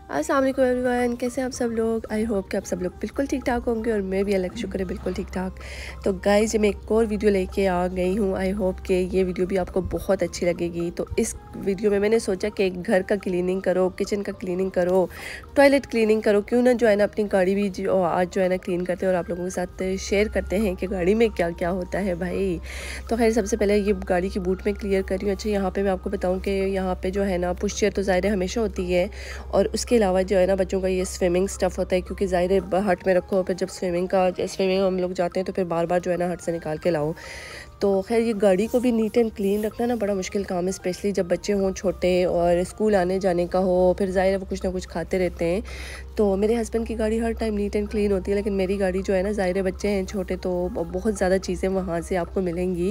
अस्सलाम वालेकुम एवरीवन, कैसे हैं आप सब लोग। आई होप कि आप सब लोग बिल्कुल ठीक ठाक होंगे और मैं भी अल्लाह का शुक्र है बिल्कुल ठीक ठाक। तो गाइस मैं एक और वीडियो लेके आ गई हूँ। आई होप कि ये वीडियो भी आपको बहुत अच्छी लगेगी। तो इस वीडियो में मैंने सोचा कि घर का क्लीनिंग करो, किचन का क्लीनिंग करो, टॉयलेट क्लीनिंग करो, क्यों ना जो है ना अपनी गाड़ी भी आज जो है ना क्लीन करते हैं और आप लोगों के साथ शेयर करते हैं कि गाड़ी में क्या क्या होता है भाई। तो खैर सबसे पहले ये गाड़ी की बूट में क्लियर कर रही हूँ। अच्छा, यहाँ पर मैं आपको बताऊँ कि यहाँ पर जो है ना पुश चेयर तो ज़ाहिर हमेशा होती है, और उसके अलावा जो है ना बच्चों का ये स्विमिंग स्टफ़ होता है, क्योंकि ज़ाहिर है हट में रखो, फिर जब स्विमिंग हम लोग जाते हैं तो फिर बार बार जो है ना हट से निकाल के लाओ। तो खैर ये गाड़ी को भी नीट एंड क्लीन रखना ना बड़ा मुश्किल काम है, स्पेशली जब बच्चे हों छोटे और स्कूल आने जाने का हो, फिर ज़ाहिर है वो कुछ ना कुछ खाते रहते हैं। तो मेरे हस्बैंड की गाड़ी हर टाइम नीट एंड क्लीन होती है, लेकिन मेरी गाड़ी जो है ना ज़ाहिर है बच्चे हैं छोटे तो बहुत ज़्यादा चीज़ें वहाँ से आपको मिलेंगी।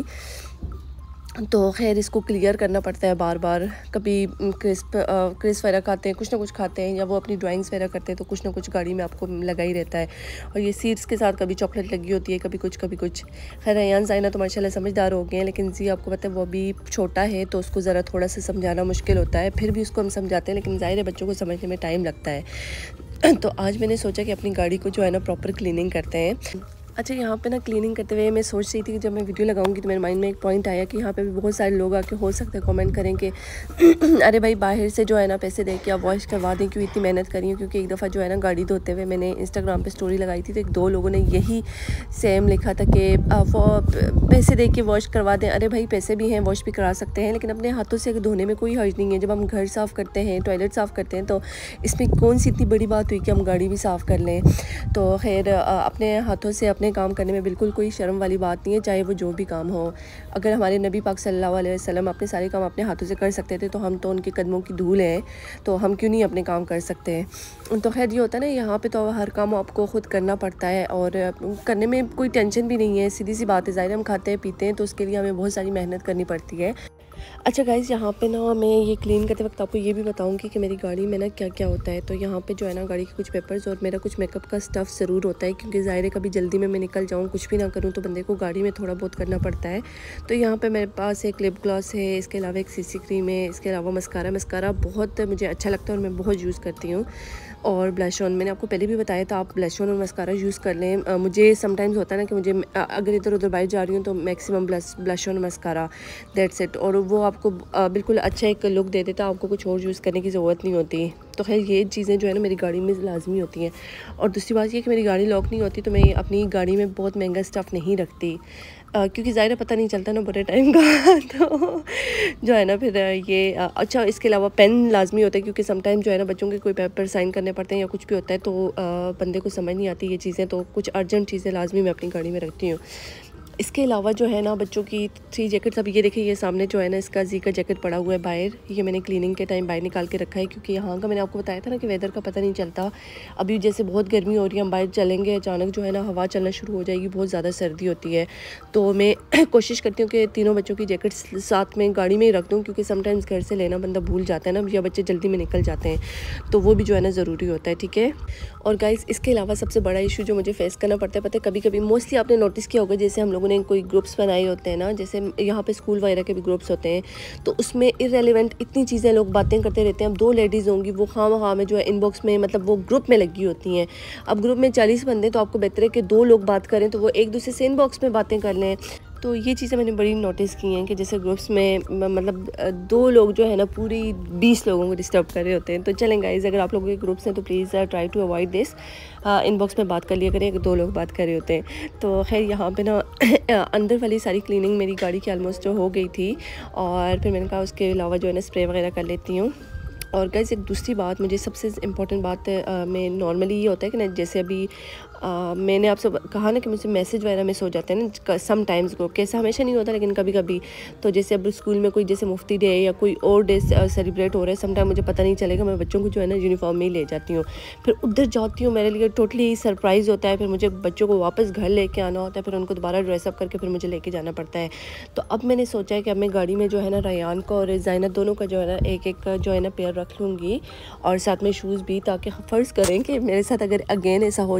तो खैर इसको क्लियर करना पड़ता है बार बार। कभी क्रिस्प वगैरह खाते हैं, कुछ ना कुछ खाते हैं, या वो अपनी ड्राइंग्स वगैरह करते हैं तो कुछ ना कुछ गाड़ी में आपको लगा ही रहता है। और ये सीट्स के साथ कभी चॉकलेट लगी होती है, कभी कुछ कभी कुछ। खैर अयान ज़ाइना तो माशाल्लाह समझदार हो गए हैं, लेकिन जी आपको पता है वो अभी छोटा है तो उसको ज़रा थोड़ा सा समझाना मुश्किल होता है। फिर भी उसको हम समझाते हैं, लेकिन ज़ाहिर है बच्चों को समझने में टाइम लगता है। तो आज मैंने सोचा कि अपनी गाड़ी को जो है ना प्रॉपर क्लीनिंग करते हैं। अच्छा, यहाँ पे ना क्लीनिंग करते हुए मैं सोच रही थी कि जब मैं वीडियो लगाऊंगी तो मेरे माइंड में एक पॉइंट आया कि यहाँ पे भी बहुत सारे लोग आके हो सकता है कमेंट करें कि अरे भाई बाहर से जो है ना पैसे दे के आप वॉश करवा दें, क्यों इतनी मेहनत करी हो। क्योंकि एक दफ़ा जो है ना गाड़ी धोते हुए मैंने इंस्टाग्राम पे स्टोरी लगाई थी, तो एक दो लोगों ने यही सेम लिखा था कि वो पैसे दे के वॉश करवा दें। अरे भाई पैसे भी हैं, वॉश भी करा सकते हैं, लेकिन अपने हाथों से धोने में कोई हर्ज नहीं है। जब हम घर साफ़ करते हैं, टॉयलेट साफ़ करते हैं, तो इसमें कौन सी इतनी बड़ी बात हुई कि हम गाड़ी भी साफ़ कर लें। तो खैर अपने हाथों से अपने काम करने में बिल्कुल कोई शर्म वाली बात नहीं है, चाहे वो जो भी काम हो। अगर हमारे नबी पाक सल्लल्लाहु अलैहि वसल्लम अपने सारे काम अपने हाथों से कर सकते थे, तो हम तो उनके कदमों की धूल हैं, तो हम क्यों नहीं अपने काम कर सकते हैं। तो खैर ये होता है ना, यहाँ पे तो हर काम आपको ख़ुद करना पड़ता है और करने में कोई टेंशन भी नहीं है। सीधी सी बात है, ज़ाहिर हम खाते हैं पीते हैं तो उसके लिए हमें बहुत सारी मेहनत करनी पड़ती है। अच्छा गाइज़, यहाँ पे ना मैं ये क्लीन करते वक्त आपको ये भी बताऊँगी कि मेरी गाड़ी में ना क्या क्या होता है। तो यहाँ पे जो है ना गाड़ी के कुछ पेपर्स और मेरा कुछ मेकअप का स्टफ़ ज़रूर होता है, क्योंकि ज़ाहिर है कभी जल्दी में मैं निकल जाऊँ, कुछ भी ना करूँ, तो बंदे को गाड़ी में थोड़ा बहुत करना पड़ता है। तो यहाँ पे मेरे पास एक लिप ग्लॉस है, इसके अलावा एक सीसी क्रीम है, इसके अलावा मस्कारा बहुत मुझे अच्छा लगता है और मैं बहुत यूज़ करती हूँ। और ब्लश ऑन मैंने आपको पहले भी बताया था, आप ब्लश ऑन और मस्कारा यूज़ कर लें। मुझे समटाइम्स होता है ना कि मुझे अगर इधर उधर बाहर जा रही हूँ तो maximum blush on mascara, that's it. और वो आपको बिल्कुल अच्छा एक लुक दे देता है, आपको कुछ और यूज़ करने की ज़रूरत नहीं होती। तो खैर ये चीज़ें जो है ना मेरी गाड़ी में लाजमी होती हैं। और दूसरी बात ये कि मेरी गाड़ी लॉक नहीं होती, तो मैं अपनी गाड़ी में बहुत महंगा स्टफ़ नहीं रखती, क्योंकि ज़ाहिर पता नहीं चलता ना बुरे टाइम का। तो जो है ना फिर ये अच्छा, इसके अलावा पेन लाजमी होता है, क्योंकि समटाइम जो है ना बच्चों के कोई पेपर साइन करने पड़ते हैं या कुछ भी होता है, तो बंदे को समझ नहीं आती ये चीज़ें, तो कुछ अर्जेंट चीज़ें लाजमी मैं अपनी गाड़ी में रखती हूँ। इसके अलावा जो है ना बच्चों की 3 जैकेट्स, अब ये देखिए ये सामने जो है ना इसका जी का जैकेट पड़ा हुआ है बाहर, ये मैंने क्लीनिंग के टाइम बाहर निकाल के रखा है, क्योंकि यहाँ का मैंने आपको बताया था ना कि वेदर का पता नहीं चलता। अभी जैसे बहुत गर्मी हो रही है, हम बाहर चलेंगे अचानक जो है ना हवा चलना शुरू हो जाएगी, बहुत ज़्यादा सर्दी होती है। तो मैं कोशिश करती हूँ कि तीनों बच्चों की जैकेट्स साथ में गाड़ी में ही रख दूँ, क्योंकि समटाइम्स घर से लेना बंदा भूल जाता है ना, या बच्चे जल्दी में निकल जाते हैं, तो वो भी जो है ना ज़रूरी होता है, ठीक है। और गाइस इसके अलावा सबसे बड़ा इशू जो मुझे फेस करना पड़ता है, पता है कभी कभी मोस्टली आपने नोटिस किया होगा, जैसे हम लोगों ने कोई ग्रुप्स बनाए होते हैं ना, जैसे यहाँ पे स्कूल वगैरह के भी ग्रुप्स होते हैं, तो उसमें इररेलेवेंट इतनी चीज़ें लोग बातें करते रहते हैं। अब 2 लेडीज़ होंगी, वो खाम में जो है इनबॉक्स में मतलब वो ग्रुप में लगी होती हैं। अब ग्रुप में 40 बंदे, तो आपको बेहतर है कि 2 लोग बात करें, तो वो एक दूसरे से इनबॉक्स में बातें कर लें। तो ये चीज़ें मैंने बड़ी नोटिस की हैं कि जैसे ग्रुप्स में मतलब 2 लोग जो है ना पूरी 20 लोगों को डिस्टर्ब कर रहे होते हैं। तो चलें गाइज़, अगर आप लोगों के ग्रुप्स हैं तो please try to avoid this, inbox में बात कर लिया करें अगर 2 लोग बात कर रहे होते हैं। तो खैर यहाँ पे ना अंदर वाली सारी क्लीनिंग मेरी गाड़ी की ऑलमोस्ट जो हो गई थी, और फिर मैंने कहा उसके अलावा जो है ना स्प्रे वगैरह कर लेती हूँ। और गाइस एक दूसरी बात, मुझे सबसे इम्पॉर्टेंट बात में नॉर्मली ये होता है कि ना, जैसे अभी मैंने आपसे कहा ना कि मुझे मैसेज वगैरह मिस हो जाते हैं ना सम टाइम्स को, कैसा हमेशा नहीं होता लेकिन कभी कभी। तो जैसे अब स्कूल में कोई जैसे मुफ्ती डे या कोई और डे सेलिब्रेट हो रहा है, समटाइम मुझे पता नहीं चलेगा, मैं बच्चों को जो है ना यूनिफॉर्म में ही ले जाती हूँ, फिर उधर जाती हूँ, मेरे लिए टोटली सरप्राइज़ होता है। फिर मुझे बच्चों को वापस घर लेके आना होता है, फिर उनको दोबारा ड्रेसअप करके फिर मुझे लेके जाना पड़ता है। तो अब मैंने सोचा है कि अब मैं गाड़ी में जो है ना रयान को और ज़ाइना दोनों का जो है ना एक जो है ना पेयर रख लूँगी, और साथ में शूज़ भी, ताकि फ़र्ज़ करें कि मेरे साथ अगर अगेन ऐसा हो जाता है, मैं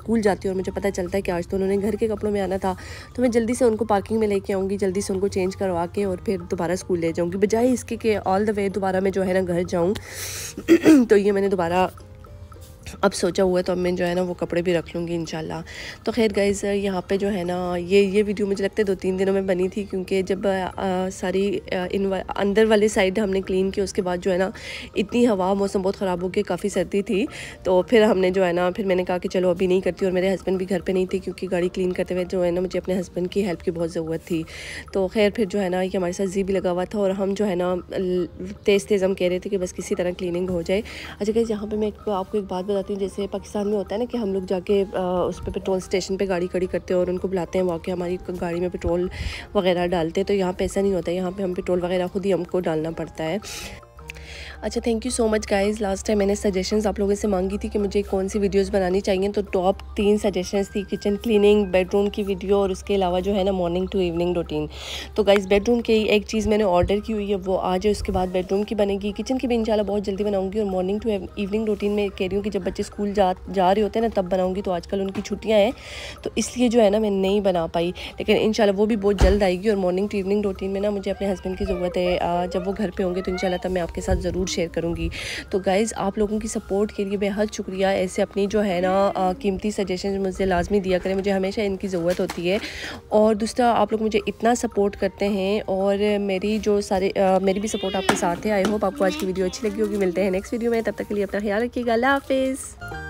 स्कूल जाती हूँ और मुझे पता चलता है कि आज तो उन्होंने घर के कपड़ों में आना था, तो मैं जल्दी से उनको पार्किंग में लेके आऊँगी, जल्दी से उनको चेंज करवा के और फिर दोबारा स्कूल ले जाऊँगी, बजाय इसके कि ऑल द वे दोबारा मैं जो है ना घर जाऊँ। तो ये मैंने दोबारा अब सोचा हुआ है, तो अब मैं जो है ना वो कपड़े भी रख लूँगी इंशाल्लाह। तो खैर गाइज़, यहाँ पे जो है ना ये वीडियो मुझे लगता है 2-3 दिनों में बनी थी, क्योंकि जब सारी अंदर वाले साइड हमने क्लीन की, उसके बाद जो है ना इतनी हवा, मौसम बहुत ख़राब हो गया, काफ़ी सर्दी थी। तो फिर हमने जो है ना फिर मैंने कहा कि चलो अभी नहीं करती, और मेरे हस्बैंड भी घर पर नहीं थे, क्योंकि गाड़ी क्लीन करते हुए जो है ना मुझे अपने हस्बैंड की हेल्प की बहुत ज़रूरत थी। तो खैर फिर जो है ना ये हमारे साथ जी भी लगा हुआ था, और हम जो है ना तेज़ हम कह रहे थे कि बस किसी तरह क्लीनिंग हो जाए। अच्छा गाइज़, यहाँ पर मैं आपको एक बात बताती हूँ। जैसे पाकिस्तान में होता है ना कि हम लोग जाके उस पे पेट्रोल स्टेशन पे गाड़ी खड़ी करते हैं और उनको बुलाते हैं, वहाँ के हमारी गाड़ी में पेट्रोल वगैरह डालते हैं। तो यहाँ पे ऐसा नहीं होता है, यहाँ पे हम पेट्रोल वगैरह खुद ही हमको डालना पड़ता है। अच्छा, thank you so much guys. Last time मैंने सजेशंस आप लोगों से मांगी थी कि मुझे कौन सी वीडियोस बनानी चाहिए, तो टॉप 3 सजेशंस थी किचन क्लीनिंग, बेडरूम की वीडियो, और उसके अलावा जो है ना मॉर्निंग टू इवनिंग रूटीन। तो गाइज़, बेडरूम की एक चीज़ मैंने ऑर्डर की हुई है, वो आज है, उसके बाद बेडरूम की बनेगी। किचन की भी इंशाल्लाह बहुत जल्दी बनाऊँगी, और मॉर्निंग टू इवनिंग रूटीन में कह रही हूँ कि जब बच्चे स्कूल जा रहे होते हैं ना तब बनाऊँगी। तो आजकल उनकी छुट्टियाँ हैं, तो इसलिए जो है ना मैं नहीं बना पाई, लेकिन इंशाल्लाह वो भी बहुत जल्द आएगी। और मॉर्निंग टू इवनिंग रूटीन में ना मुझे अपने हस्बैंड की ज़रूरत है, जब वो घर पर होंगे तो इंशाल्लाह तब मैं आपके साथ ज़रूर शेयर करूँगी। तो गाइज़, आप लोगों की सपोर्ट के लिए बेहद शुक्रिया। ऐसे अपनी जो है ना कीमती सजेशन मुझे लाजमी दिया करें, मुझे हमेशा इनकी ज़रूरत होती है। और दूसरा, आप लोग मुझे इतना सपोर्ट करते हैं, और मेरी भी सपोर्ट आपके साथ है। आई होप आपको आज की वीडियो अच्छी लगी होगी। मिलते हैं नेक्स्ट वीडियो में, तब तक के लिए अपना ख्याल रखिएगा। अल्लाह हाफिज़।